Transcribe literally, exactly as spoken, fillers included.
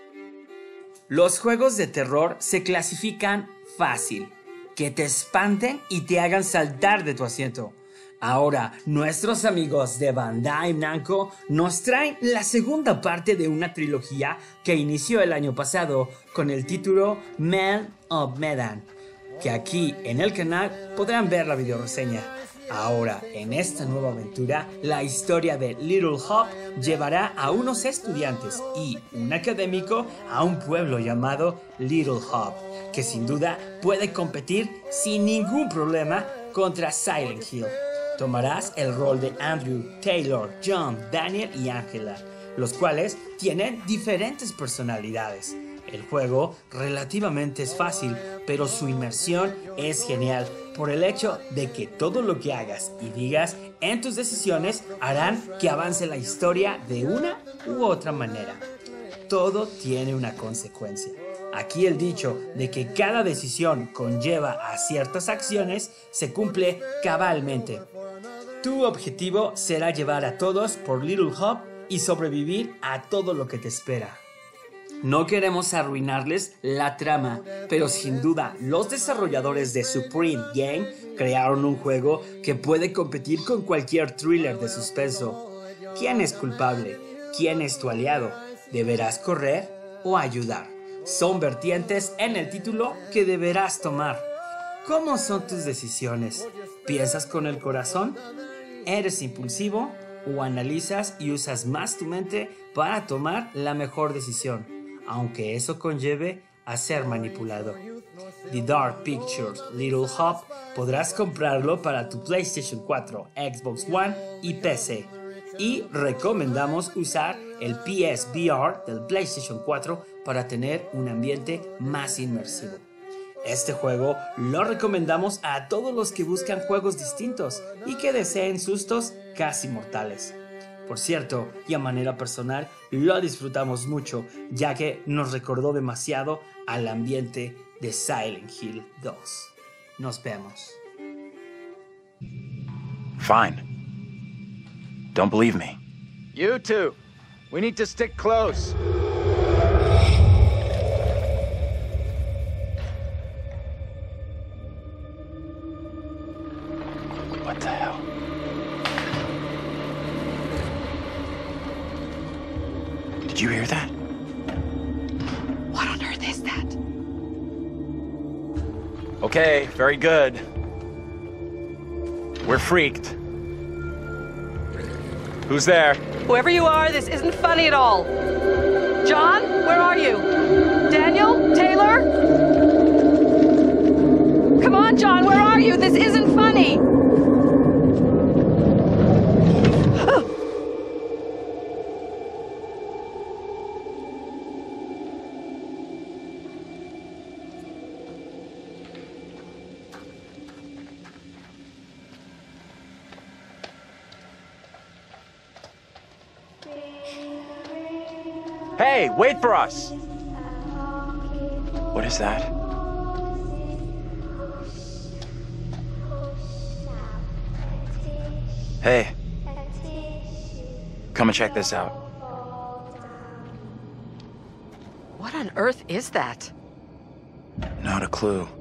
Los juegos de terror se clasifican fácil, que te espanten y te hagan saltar de tu asiento. Ahora, nuestros amigos de Bandai Namco nos traen la segunda parte de una trilogía que inició el año pasado con el título Man of Medan, que aquí en el canal podrán ver la videoreseña. Ahora, en esta nueva aventura, la historia de Little Hope llevará a unos estudiantes y un académico a un pueblo llamado Little Hope, que sin duda puede competir sin ningún problema contra Silent Hill. Tomarás el rol de Andrew, Taylor, John, Daniel y Angela, los cuales tienen diferentes personalidades. El juego relativamente es fácil, pero su inmersión es genial por el hecho de que todo lo que hagas y digas en tus decisiones harán que avance la historia de una u otra manera. Todo tiene una consecuencia. Aquí el dicho de que cada decisión conlleva a ciertas acciones se cumple cabalmente. Tu objetivo será llevar a todos por Little Hope y sobrevivir a todo lo que te espera. No queremos arruinarles la trama, pero sin duda los desarrolladores de Supreme Game crearon un juego que puede competir con cualquier thriller de suspenso. ¿Quién es culpable? ¿Quién es tu aliado? ¿Deberás correr o ayudar? Son vertientes en el título que deberás tomar. ¿Cómo son tus decisiones? ¿Piensas con el corazón? ¿Eres impulsivo? ¿O analizas y usas más tu mente para tomar la mejor decisión, aunque eso conlleve a ser manipulado? The Dark Pictures Little Hope podrás comprarlo para tu PlayStation cuatro, Xbox One y P C. Y recomendamos usar el P S V R del PlayStation cuatro para tener un ambiente más inmersivo. Este juego lo recomendamos a todos los que buscan juegos distintos y que deseen sustos casi mortales. Por cierto, y a manera personal, lo disfrutamos mucho, ya que nos recordó demasiado al ambiente de Silent Hill dos. Nos vemos. Fine. Don't believe me. You too. We need to stick close. What the hell? Did you hear that? What on earth is that? Okay, very good. We're freaked. Who's there? Whoever you are, this isn't funny at all. John, where are you? Daniel? Taylor? Come on, John, where are you? This isn't funny. Hey, wait for us! What is that? Hey. Come and check this out. What on earth is that? Not a clue.